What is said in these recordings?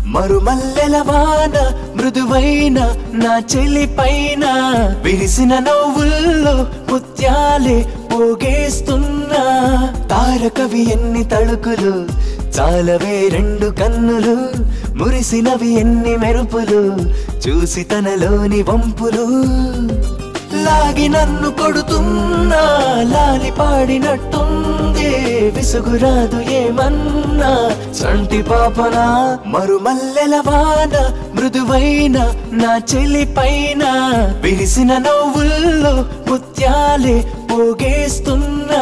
మరుమల్లెల వాన మృదువైన నా చెలి పైన విరిసిన నవ్వుల్లో ముత్యాలే పోగేస్తున్నా తారకవి ఎన్ని తళుకులు చాలవే రెండు కన్నులు మురిసినవి ఎన్ని మెరుపులు చూసి తనలోని వంపులు లాగి నన్ను కొడుతున్నా లాలి పాడినట్టుంది విసుగురాదు ఏమన్నా సంటి పాపనా మరుమల్లెల వాన మృదువైన నా చెలి పైన విరిసిన నవ్వుల్లో ముత్యాలే పోగేస్తున్నా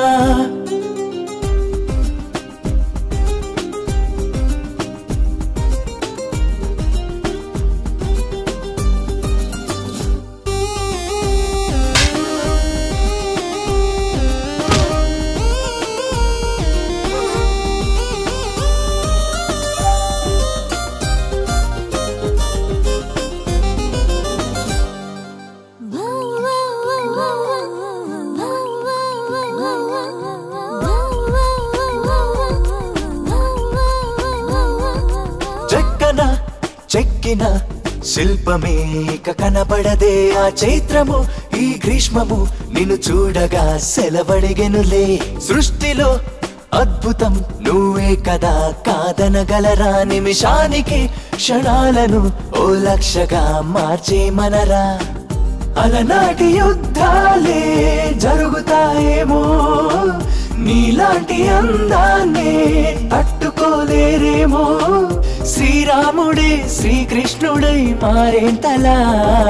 చెక్కిన శిల్పమే కనబడదే ఆ చైత్రము ఈ గ్రీష్మము నిన్ను చూడగా సెలవడిగెనులే సృష్టిలో అద్భుతం నువ్వే కదా కాదనగలరా నిమిషానికి క్షణాలను ఓ లక్షగా మార్చేమనరా అలనాటి యుద్ధాలే జరుగుతాయేమో నీలాంటి అందాన్నే తట్టుకోలేరేమో శ్రీరాముడే శ్రీకృష్ణుడై మారేంతలా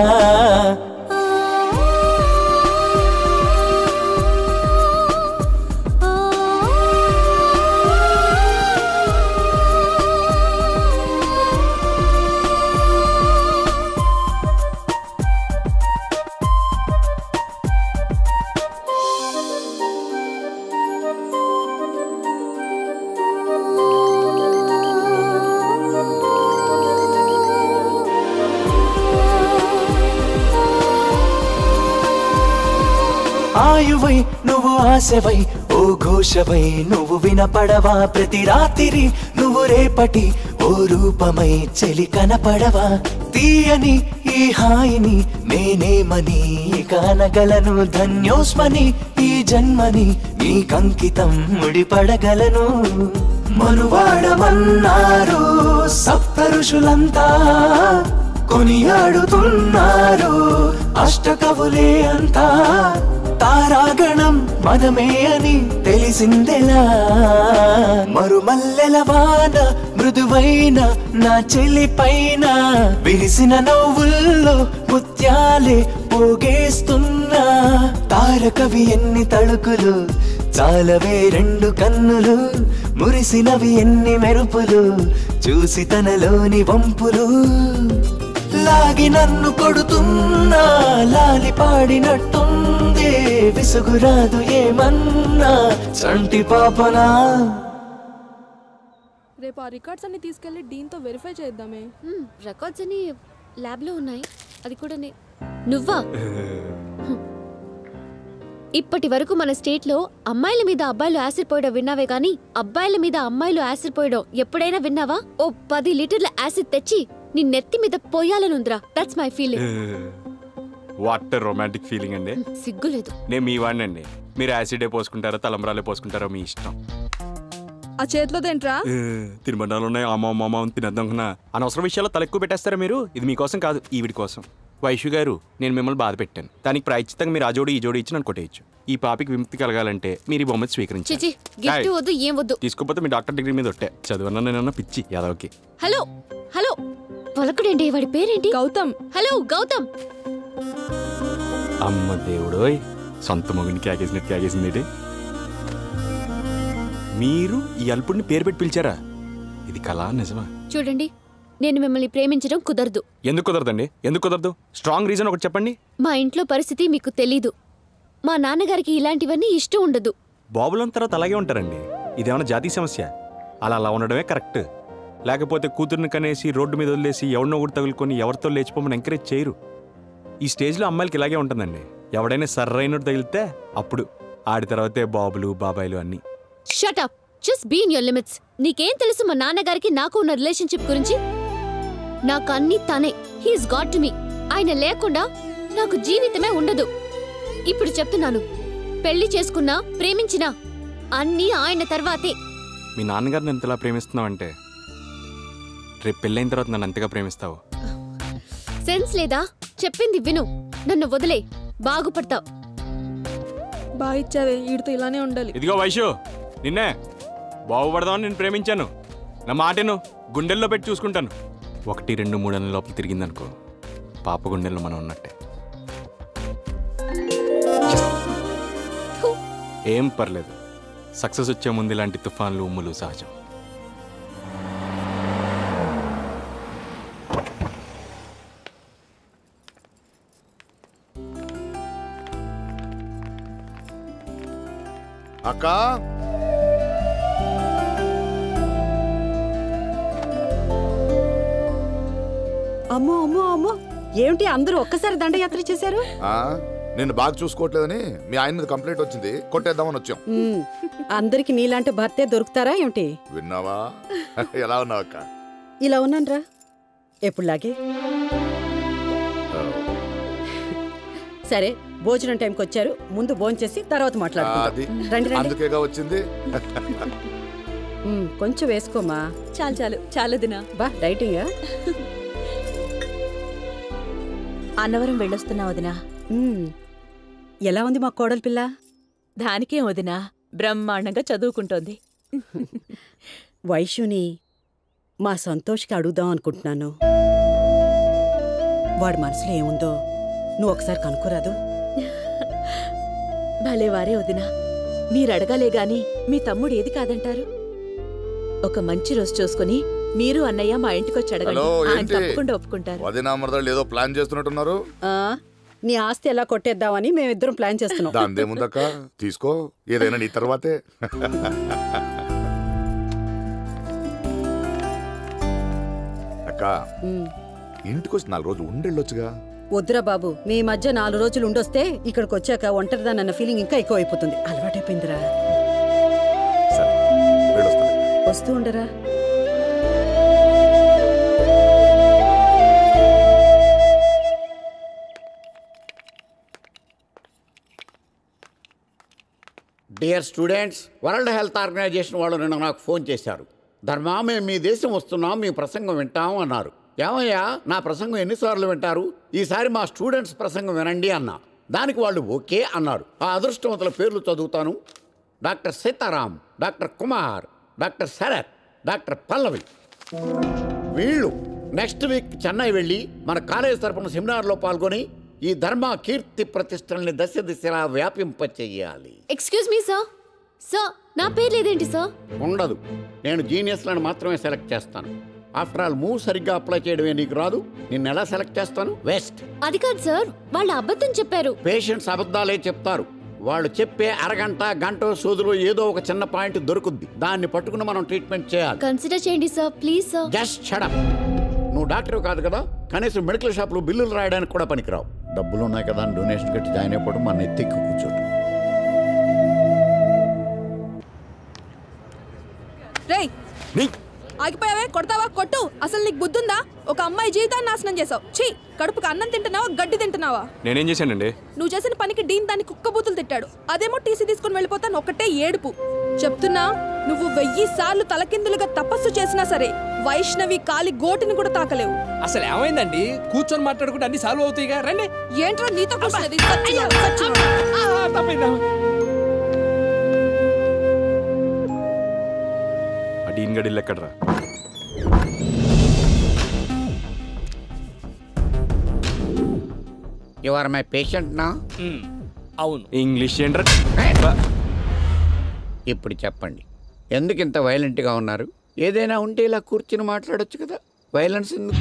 ఆయువై నువ్వు ఆశవై ఓ ఘోషవై నువ్వు వినపడవా ప్రతి రాత్రి నువ్వు రేపటి ఓ రూపమై చెలి కనపడవా తీయని ఈ హాయిని నేనేమని కానగలను ధన్యోస్మని ఈ జన్మని నీకంకితం ముడిపడగలను మనువాడమన్నారు సప్త ఋషులంతా కొనియాడుతున్నారు అష్టకవులే అంతా తారాగణం మనమే అని తెలిసిందెలా మరుమల్లెల వాన మృదువైన నా చెలి పైన విరిసిన నవ్వుల్లో ముత్యాలే పోగేస్తున్నా తారకవి ఎన్ని తళుకులు చాలవే రెండు కన్నులు మురిసినవి ఎన్ని మెరుపులు చూసి తనలోని వంపులు లాగి నన్ను కొడుతున్నా లాలి పాడినట్టుంది విసుగురాదు ఏమన్నా సంటి పాపనా రేపు ఆ రికార్డ్స్ అన్ని తీసుకెళ్లి డీన్తో వెరిఫై చేద్దామే రికార్డ్స్ అన్ని ల్యాబ్లో ఉన్నాయి అది కూడా నువ్వా ఇప్పటి వరకు మన స్టేట్లో అమ్మాయిల మీద అబ్బాయిలు యాసిడ్ పోయడం విన్నావే గానీ అబ్బాయిల మీద అమ్మాయిలు యాసిడ్ పోయడం ఎప్పుడైనా విన్నావా ఓ 10 లీటర్ల యాసిడ్ తెచ్చి నీ నెత్తి మీద పోయాలనుందిరా that's my feeling what romantic feeling అండి సిగ్గులేదు నేను మీ వాడినండి మీరు యాసిడే పోసుకుంటారో తలంబ్రాలే పోసుకుంటారో మీ ఇష్టం ఆ చేతిలో తింట్రా తిరుమణాలు ఉన్నాయి అమ్మ తినద్దాం అనవసర విషయాల్లో తల ఎక్కువ పెట్టేస్తారా మీరు ఇది మీకోసం కాదు ఈవిడి కోసం వైషు గారు నేను మిమ్మల్ని బాధ పెట్టాను దానికి ప్రాయశ్చిత్తంగా మీరు ఆ జోడి ఈ జోడి ఇచ్చి నన్ను కొట్టేయచ్చు ఈ పాపికి విముక్తి కలగాలంటే మీరు ఈ బొమ్మను స్వీకరించాలి తీసుకోకపోతే మీ డాక్టర్ డిగ్రీ మీద ఒట్టే చదువున్నా నేనన్నా పిచ్చి యాదవ్కి హలో హలో పలకడేంటి వాడి పేరేంటి గౌతమ్ హలో గౌతమ్ అమ్మ దేవుడోయ్ సొంత మొగుని క్యాగేసింది మీరు ఈ అల్పుడిని పేరు పెట్టి పిలిచారా ఇది కళ నిజమా చూడండి నేను మిమ్మల్ని ప్రేమించడం కుదరదు ఎందుకు కుదరదండి ఎందుకు కుదరదు స్ట్రాంగ్ రీజన్ ఒకటి చెప్పండి మా ఇంట్లో పరిస్థితి మీకు తెలీదు మా నాన్నగారికి ఇలాంటివన్నీ ఇష్టం ఉండదు బాబులం తర్వాత అలాగే ఉంటారండి ఇదేమన్నా జాతీయ సమస్య అలా ఉండడమే కరెక్ట్ లేకపోతే కూతుర్ని కనేసి రోడ్డు మీద వదిలేసి ఎవరినో ఒకటి తగులుకొని ఎవరితో లేచిపోమని ఎంకరేజ్ చేయరు ఈ స్టేజ్లో అమ్మాయిలకి ఇలాగే ఉంటుందండి ఎవడైనా సర్రైనట్టు తగిలితే అప్పుడు ఆడి తర్వాతే బాబులు బాబాయిలు అన్నీ shut up just be in your limits నీకేం తెలుసు మా నాన్నగారికి నాకు ఉన్న రిలేషన్షిప్ గురించి నాకు అన్ని తనే. He's got to me. ఆయన లేకుండా నాకు జీవితమే ఉండదు. ఇప్పుడు చెప్తున్నాను, పెళ్లి చేసుకున్నా ప్రేమించినా అన్నీ ఆయన తర్వాతే. మీ నాన్నగారిని ఎంతలా ప్రేమిస్తున్నావు అంటే రేపు పెళ్ళైన తర్వాత నన్ను ఎంతగా ప్రేమిస్తావు? సెన్స్ లేదా? చెప్పింది విను. నన్ను వదిలే, బాగుపడతావు. బాగా ఇచ్చావే, వీడితో ఇలానే ఉండాలి. ఇదిగో వైషు, నిన్నే బాగుపడదామని నేను ప్రేమించాను. నా మాటను గుండెల్లో పెట్టి చూసుకుంటాను. 1, 2, 3 నెలల లోపల తిరిగిందనుకో, పాప గుండెల్లో మనం ఉన్నట్టే. ఏం పర్లేదు, సక్సెస్ వచ్చే ముందు ఇలాంటి తుఫాన్లు ఉమ్ములు సహజం. అక్కా, అమ్మో అమ్మో అమ్మో, ఏమిటి అందరూ ఒక్కసారి దండయాత్ర చేశారు? నిన్ను బాగా చూసుకోవట్లేదని మీ ఆయన మీద కంప్లైంట్ వచ్చింది, కొట్టేద్దామని వచ్చాం. అందరికి నీలాంటి భర్తే దొరుకుతారా ఏమిటి? విన్నావా? ఎలా ఉన్నావు అక్క? ఇలా ఉన్నానరా, ఎప్పుడులాగే. సరే, భోజనం టైంకి వచ్చారు, ముందు భోజనం చేసి తర్వాత మాట్లాడుకుందాం. రండి రండి. అందుకేగా వచ్చింది. కొంచెం వేసుకోమా. చాలు చాలు చాలు దినా. బా డైటింగ్. అన్నవరం వెళ్ళొస్తున్నా వదినా. ఎలా ఉంది మా కోడలి పిల్ల? దానికే వదినా, బ్రహ్మాండంగా చదువుకుంటోంది. వైశ్యుని మా సంతోష్కి అడుగుదాం అనుకుంటున్నాను. వాడి మనసులో ఏముందో నువ్వు ఒకసారి కనుక్కోరాదు? భలేవారే వదినా, మీరడగాలే గాని మీ తమ్ముడు ఏది కాదంటారు? ఒక మంచి రోజు చూసుకుని మీరు అన్నయ్య మా ఇంటికొచ్చి అడగండి, ఆయన తప్పకుండా ఒప్పుకుంటారు. వదినా మరదళ్ళు ఏదో ప్లాన్ చేస్తున్నట్టున్నారు. నీ ఆస్తి ఎలా కొట్టేద్దామని మేమిద్దరం ప్లాన్ చేస్తున్నాం. దాందేముందక్క, తీసుకో, ఏదైనా నీ తర్వాతే. అక్క, ఇంటికొచ్చి 4 రోజులు ఉండెళ్ళొచ్చుగా. వద్దురా బాబు, మీ మధ్య 4 రోజులు ఉండొస్తే ఇక్కడికి వచ్చాక ఒంటరిదానన్న ఫీలింగ్ ఇంకా ఎక్కువ అయిపోతుంది. అలవాటైపోయిందిరా. సరే, వెళ్ళొస్తా. వస్తూ ఉండరా. Dear students, world health organization వాళ్ళు నిన్న నాకు ఫోన్ చేశారు. ధర్మా, మేము మీ దేశం వస్తున్నాం, మీ ప్రసంగం వింటాం అన్నారు. ఏమయ్యా, నా ప్రసంగం ఎన్నిసార్లు వింటారు? ఈసారి మా స్టూడెంట్స్ ప్రసంగం వినండి అన్నా. దానికి వాళ్ళు ఓకే అన్నారు. ఆ అదృష్టవంతుల పేర్లు చదువుతాను. Doctor Sitaram, doctor Kumar, doctor Sharath, doctor Pallavi. వీళ్ళు నెక్స్ట్ వీక్ చెన్నై వెళ్ళి మన కాలేజ్ తరపున సెమినార్లో పాల్గొని ఈ ధర్మ కీర్తి ప్రతిష్టల్ని దశ దిశలా వ్యాపింపచేయాలి. Excuse me sir. సార్, నా పేరు లేదేంటి సార్? ఉండదు, నేను జీనియస్లను మాత్రమే సెలెక్ట్ చేస్తాను. ఆఫ్టర్ ఆల్ మూవ్ సరిగ్గా అప్లై చేయడమే నీకు రాదు, నిన్ను ఎలా సెలెక్ట్ చేస్తాను? వేస్ట్. అది కాదు సార్, వాళ్ళు అబద్ధం చెప్పారు. పేషెంట్స్ అబద్ధాలే చెప్తారు. వాళ్ళు చెప్పే అరగంట గంట సోదులో ఏదో ఒక చిన్న పాయింట్ దొరుకుద్ది, దాన్ని పట్టుకుని మనం ట్రీట్మెంట్ చేయాలి. కన్సిడర్ చేయండి sir, please sir. Just shut up. నువ్వు డాక్టర్ కాదు కదా, కనీసం మెడికల్ షాప్లో బిల్లులు రాయడానికి కూడా పనికిరావు. డబ్బులు ఉన్నాయి కదా అని డొనేషన్ కట్టి జాయిన్ అయిపోవడం మన ఎత్తికి కూర్చోటం. రేయ్, ఆగిపోయావే, కొడతావా? కొట్టు. అసలు నీకు బుద్ధుందా? ఒక అమ్మాయి జీవితాన్ని నాశనం చేసావు. ఛీ, కడుపుకి అన్నం తింటున్నావా, గడ్డి తింటున్నావా? నేనేం చేశానండి? నువ్వు చేసిన పనికి డీన్ దాన్ని కుక్క బూతులు తిట్టాడు. అదేమో టీసీ తీసుకుని వెళ్ళిపోతాను ఒకటే ఏడుపు. చెప్తున్నా, నువ్వు 1000 సార్లు తలకిందులుగా తపస్సు చేసినా సరే వైష్ణవి కాలి గోటిని కూడా తాకలేవు. అసలు ఏమైందండి? కూర్చొని మాట్లాడుకుంటే అన్ని సాల్వ్ అవుతాయిగా. రండి. ఏంట్రా నీతో కూర్చున్నది? డీన్ గడి ఎక్కడరా? యు ఆర్ మై పేషెంట్ నా? అవును. ఇంగ్లీష్ ఏంట్రా? ఇప్పుడు చెప్పండి, ఎందుకు ఇంత వైలెంట్గా ఉన్నారు? ఏదైనా ఉంటే ఇలా కూర్చుని మాట్లాడొచ్చు కదా, వైలెన్స్ ఎందుకు?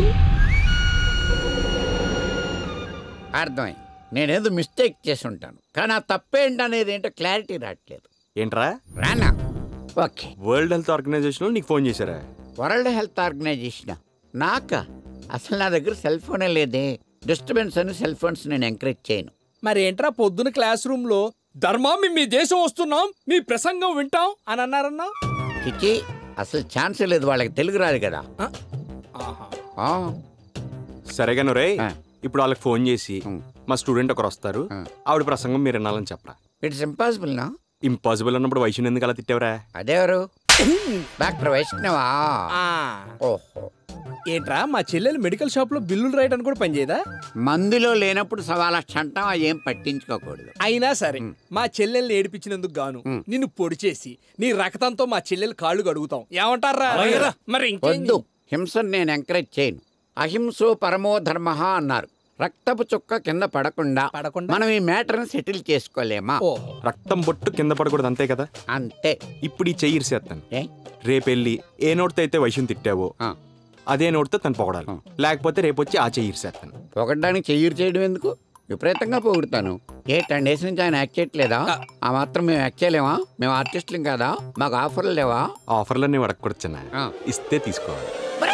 అర్థమైంది, నేనేదో మిస్టేక్ చేసి ఉంటాను, కానీ ఆ తప్పేంటనేది ఏంటో క్లారిటీ రావట్లేదు. ఏంట్రా? రానా? ఓకే. వరల్డ్ హెల్త్ ఆర్గనైజేషన్ నీకు ఫోన్ చేశారా? వరల్డ్ హెల్త్ ఆర్గనైజేషన్ నాకా? అసలు నా దగ్గర సెల్ ఫోనే లేదే. డిస్టర్బెన్స్ అని సెల్ ఫోన్స్ నేను ఎంకరేజ్ చేయను. మరి ఏంట్రా పొద్దున క్లాస్ రూమ్ లో ధర్మా మీ దేశం వస్తున్నాం, మీ ప్రసంగం వింటాం అని అన్నారన్నా? చిచి, అసలు ఛాన్సే లేదు, వాళ్ళకి తెలుగు రాదు కదా. సరేగాను రే, ఇప్పుడు వాళ్ళకి ఫోన్ చేసి మా స్టూడెంట్ ఒకరు వస్తారు, ఆవిడ ప్రసంగం మీరు వినాలని చెప్పరా. ఇట్స్ ఇంపాసిబుల్ నా. ఇంపాసిబుల్ అన్నప్పుడు వైష్ణవి ఎందుకు అలా తిట్టావరా? అదేవరు? డాక్టర్ వైష్ణవా? ఓహో, ఏంట్రా మా చెల్లెలు మెడికల్ షాప్ లో బిల్లులు రాయడానికి కూడా పనిచేయదా? మందులో లేనప్పుడు సవాల చంటం ఏం పట్టించుకోకూడదు. అయినా సరే మా చెల్లెల్ని ఏడిపించినందుకు గాను నిన్ను పొడి చేసి నీ రక్తంతో మా చెల్లెలు కాళ్ళు కడుగుతాం, ఏమంటారా? మరి వద్దు, హింసను నేను ఎంకరేజ్ చేయను. అహింసో పరమో ధర్మ అన్నారు. రక్తపు చుక్క కింద పడకుండా మనం ఈ మ్యాటర్ని సెటిల్ చేసుకోలేమా? రక్తం బొట్టు కింద పడకూడదు, అంతే కదా? అంతే. ఇప్పుడు ఈ చెయ్యి ఇరిసేస్తాను. రేపెళ్ళి ఏ నోటితో అయితే వైష్ణవి తిట్టావో అదే నోటితో తను పొగడాలి, లేకపోతే రేపు వచ్చి ఆ చెయ్యి ఇరిసేస్తాను. పొగడ్డానికి చెయ్యి చేయడం ఎందుకు? విపరీతంగా పొగుడుతాను. 10 డేస్ నుంచి ఆయన యాక్ట్ చేయట్లేదా? ఆ మాత్రం మేము యాక్ట్ చేయలేమా? మేము ఆర్టిస్టులం కాదా? మాకు ఆఫర్లు లేవా? ఆఫర్లన్నీ అడగకూడదు చిన్న, ఇస్తే తీసుకోవాలి.